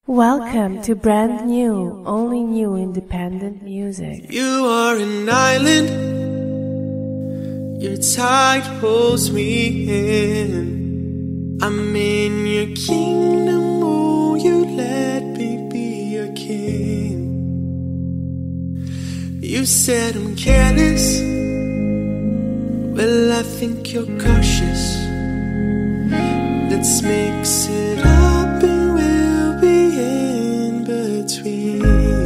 Welcome to brand new, only new independent music. You are an island, your tide pulls me in. I'm in your kingdom, oh, you let me be your king. You said I'm careless, well I think you're cautious. Let's mix it up and we'll be in between.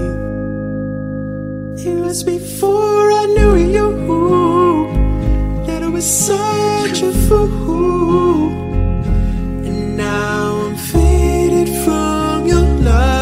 It was before I knew you that I was such a fool. And now I'm faded from your love.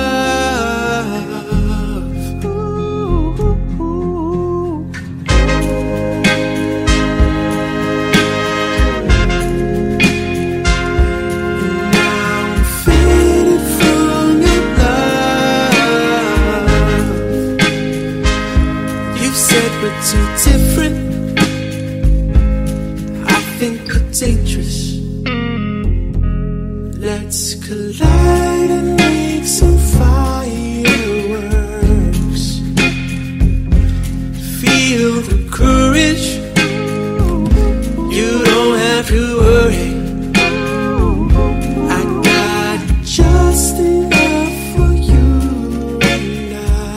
We're too different, I think we're dangerous. Let's collide and make some fireworks. Feel the courage, you don't have to worry. I got just enough for you and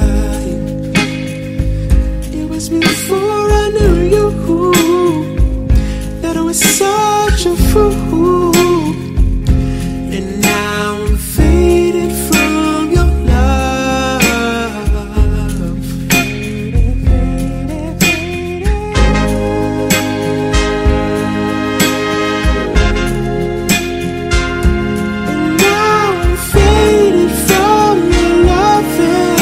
before I knew you that I was such a fool. And now I'm faded from your love. And now I'm faded from your loving.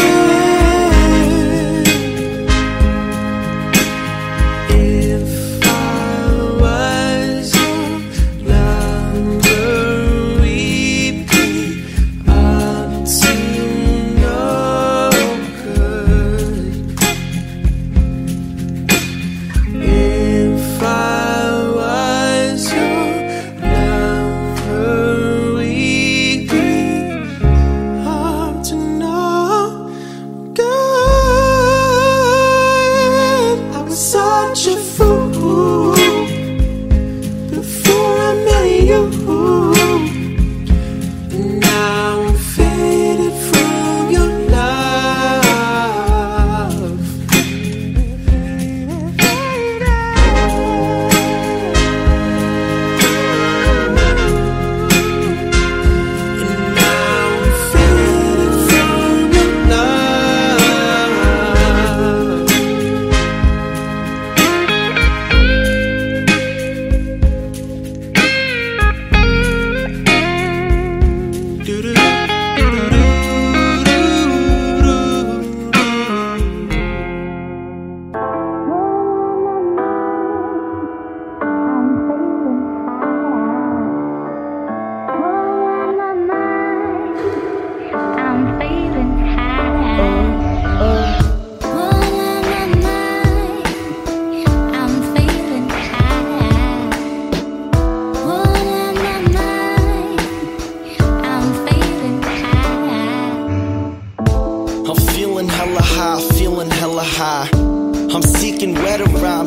I'm seeking wetter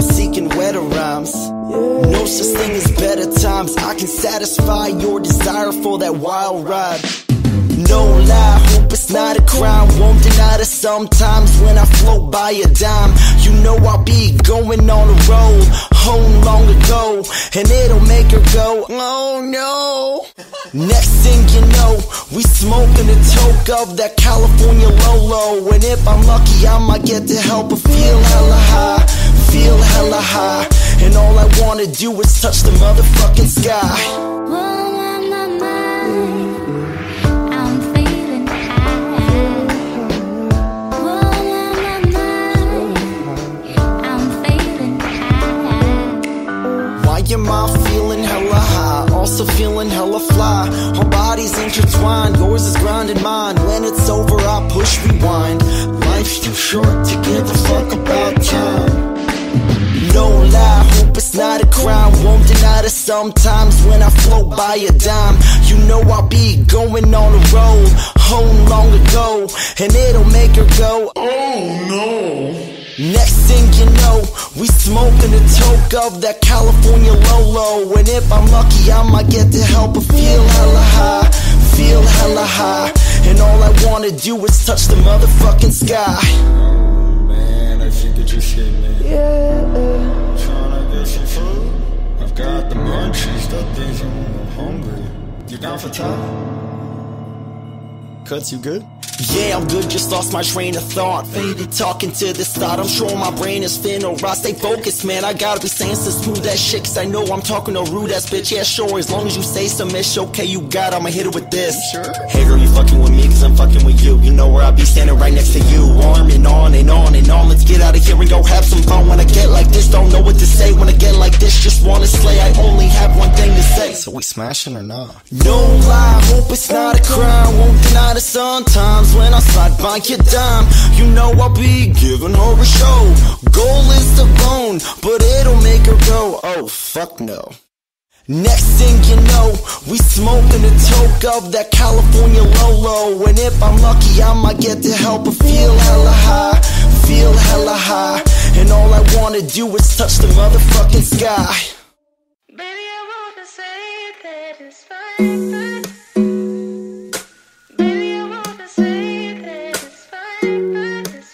rhymes. No such thing as better times. I can satisfy your desire for that wild ride. No lie, hope it's not a crime. Won't deny that sometimes when I float by a dime, you know I'll be going on a roll home long ago, and it'll make her go, oh no. Next thing you know, we smoking a toke of that California Lolo. And if I'm lucky, I might get to help her feel hella high, feel hella high. And all I wanna do is touch the motherfucking sky. Am I feeling hella high, also feeling hella fly. Our bodies intertwined, yours is grinding mine. When it's over, I push rewind. Life's too short to give a fuck about time. No lie, hope it's not a crime. Won't deny that sometimes when I float by a dime, you know I'll be going on a roll home and it'll make her go, oh no. Next thing you know, we smoking a toke of that California Lolo. And if I'm lucky, I might get to help her feel hella high, feel hella high. And all I wanna do is touch the motherfucking sky. Oh man, I think it's your shit, man. Yeah. Trying to get some food? I've got the munchies, the things I'm hungry. You down for time? Cuts, you good? Yeah, I'm good, just lost my train of thought. Faded talking to this thought, I'm sure my brain is finna rot. Stay focused, man, I gotta be saying some smooth that shit, cause I know I'm talking to rude ass bitch. Yeah, sure, as long as you say some ish, okay, you got, I'ma hit it with this. Sure. Hey girl, you fucking with me cause I'm fucking with you. You know where I be standing right next to you. Arm and on and on and on, let's get out of here and go have some fun. When I get like this, don't know what to say. When I get like this, just wanna slay. I only have one thing to say. So we smashing or not? No lie, hope it's not a crime. Won't deny that sometimes when I slide by your dime, you know I'll be giving her a show. Goal is to bone, but it'll make her go, oh fuck no. Next thing you know, we smoking a toke of that California Lolo. And if I'm lucky, I might get to help her feel hella high, feel hella high. And all I wanna do is touch the motherfucking sky. Baby, I wanna say that it's fine. Baby, I wanna say that it's fine, it's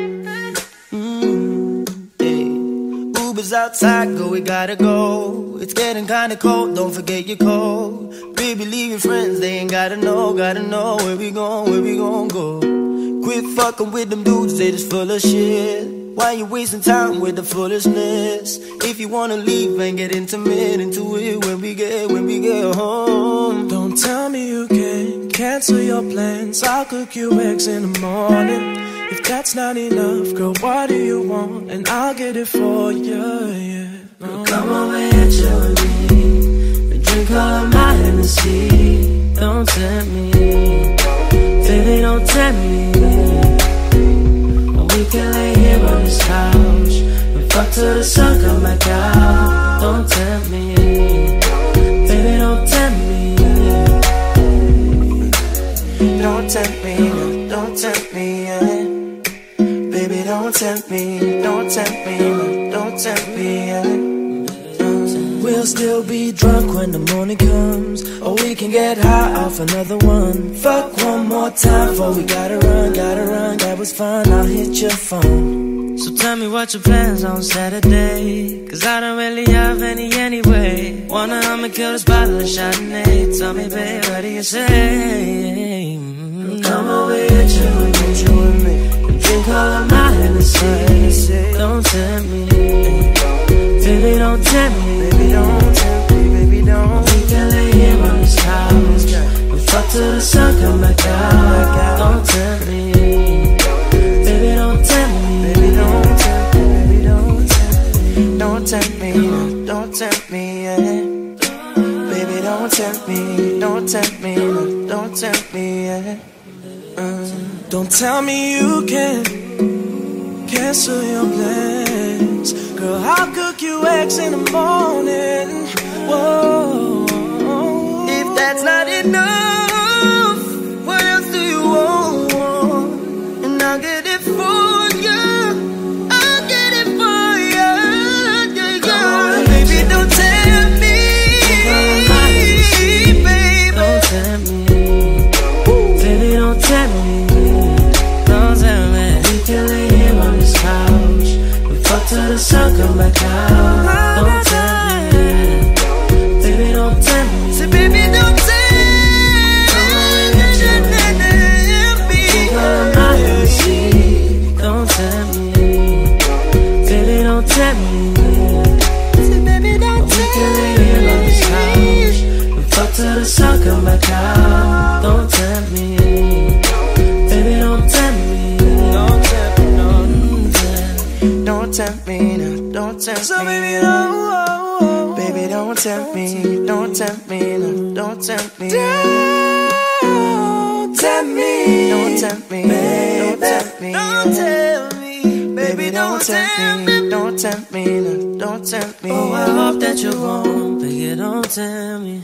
fine. Hey. Uber's outside, go, we gotta go. It's getting kinda cold, don't forget your coat. Baby, leave your friends, they ain't gotta know where we gon' go. Quit fucking with them dudes, they just full of shit. Why you wasting time with the foolishness? If you wanna leave and get intimate into it when we get home. Don't tell me you can't cancel your plans. I'll cook you eggs in the morning. If that's not enough, girl, what do you want? And I'll get it for you, yeah. Girl, come over here, chill with me and drink all of my Hennessy. Don't tempt me, baby, don't tempt me. We can lay here on this couch and fuck till the sun come back out. Don't tempt me, baby, don't tempt me. Don't tempt me, no, don't tempt me, yeah. Baby, don't tempt me, don't tempt me, no, don't tempt me, yeah. We'll still be drunk when the morning comes, or we can get high off another one. Fuck one more time before we gotta run. That was fun, I'll hit your phone. So tell me what your plans on Saturday, cause I don't really have any anyway. I'ma kill this bottle of Chardonnay. Tell me, babe, what do you say? Come over here, chill with me and drink all of my Hennessy. Don't tempt me, baby, don't tempt me. Baby, don't tempt me, baby, don't. We can lay here on this couch and fuck till the sun come back out. Don't tempt me, baby, don't tempt me. Baby, don't tempt me, baby, don't tempt me. Don't tempt me, no, don't tempt me, yeah. Baby, don't tempt me, don't tempt me, no, don't tempt me, yeah. Don't tell me you can't cancel your plans. Girl, I'll cook you eggs in the morning. Whoa. If that's not enough, what else do you want? And I'll get it for you. I'll get it for you. Yeah. Baby, don't tempt me. Baby, don't tempt me. Baby, don't tempt me. Don't tempt me. We can lay here on this couch and fuck till the sun come back out. Don't tempt me. Baby, don't tempt me. Say, baby, don't tempt me. Don't tempt me. Baby, don't tempt me. Say, baby, don't tempt me. We can lay here on this couch and fuck till the sun come back out. Don't tempt me. Baby, don't tempt me. Don't tempt me, no. Don't tempt me, no. Don't tempt me. So baby, don't. Baby, don't tempt me. Don't tempt me, no. Don't tempt me. Don't tempt me. Don't tempt me. Don't tempt me. Don't tempt me. Baby, don't tempt me. Don't tempt me, no. Don't tempt me. Oh, I hope that you won't. Baby, don't tempt me.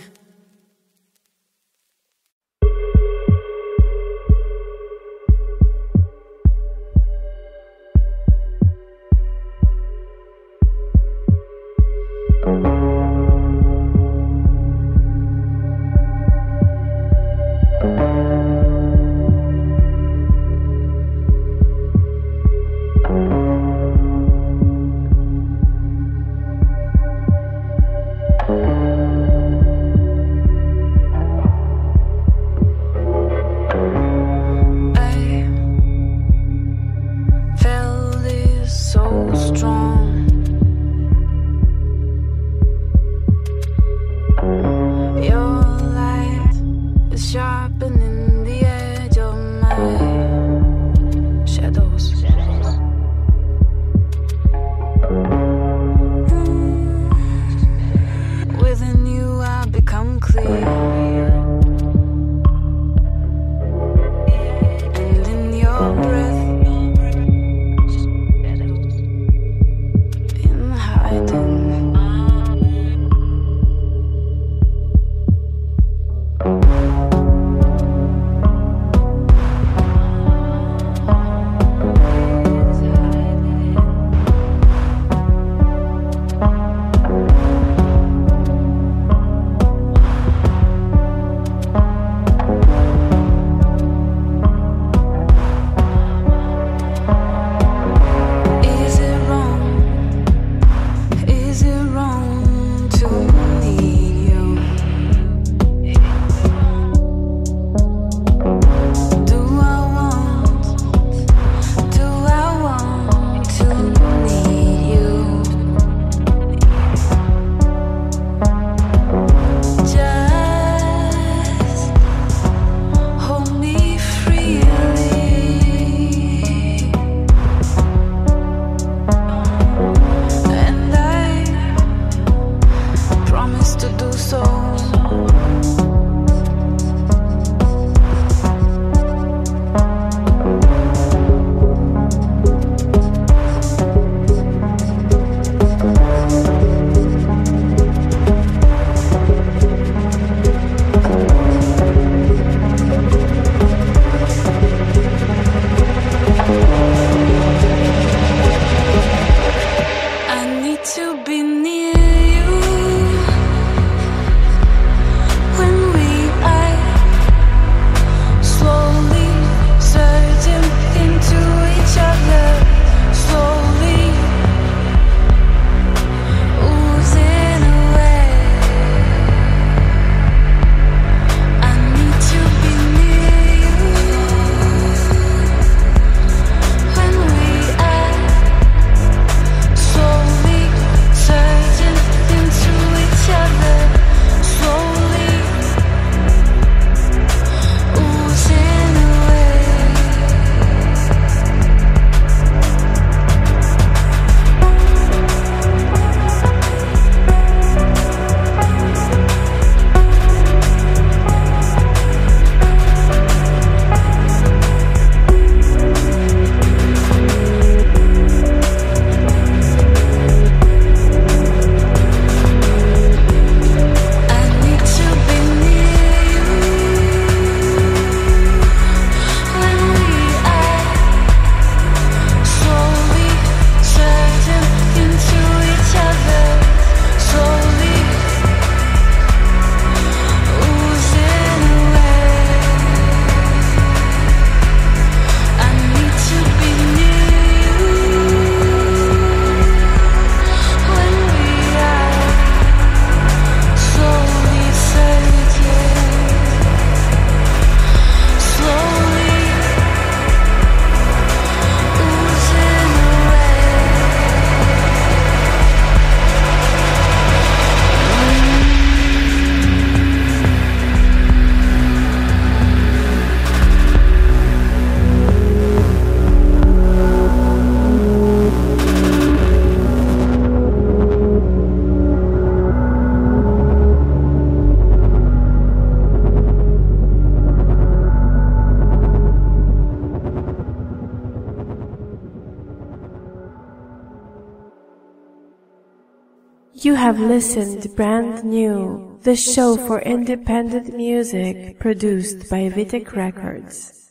You have listened to Brand New, the show for independent music produced by Vitek Records.